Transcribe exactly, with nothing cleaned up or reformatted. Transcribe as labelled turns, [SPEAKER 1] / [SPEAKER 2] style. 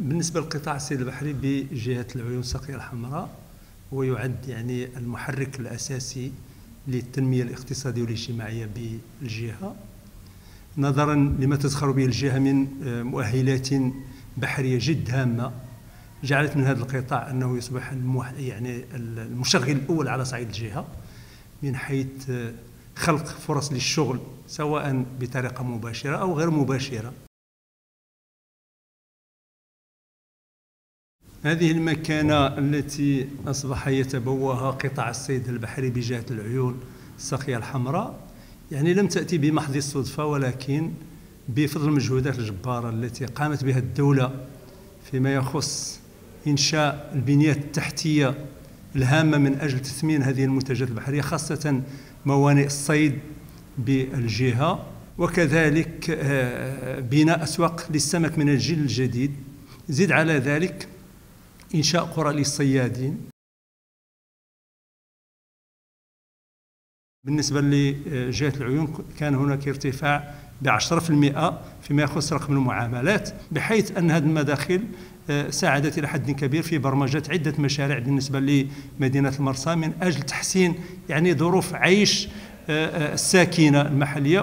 [SPEAKER 1] بالنسبة لقطاع الصيد البحري بجهة العيون الساقية الحمراء، هو يعد يعني المحرك الأساسي للتنمية الاقتصادية والاجتماعية بالجهة، نظرا لما تزخر به الجهة من مؤهلات بحرية جد هامة جعلت من هذا القطاع أنه يصبح يعني المشغل الأول على صعيد الجهة من حيث خلق فرص للشغل سواء بطريقة مباشرة أو غير مباشرة. هذه المكانة التي أصبح يتبوها قطاع الصيد البحري بجهة العيون الساقية الحمراء يعني لم تأتي بمحض الصدفة، ولكن بفضل المجهودات الجبارة التي قامت بها الدولة فيما يخص إنشاء البنيات التحتية الهامة من أجل تثمين هذه المنتجات البحرية، خاصة موانئ الصيد بالجهة، وكذلك بناء أسواق للسمك من الجيل الجديد. زد على ذلك إنشاء قرى للصيادين. بالنسبة لجهة العيون كان هناك ارتفاع بعشرة بالمئة فيما يخص رقم المعاملات، بحيث أن هذه المداخل ساعدت إلى حد كبير في برمجة عدة مشاريع بالنسبة لمدينة المرسى من أجل تحسين يعني ظروف عيش الساكنة المحلية.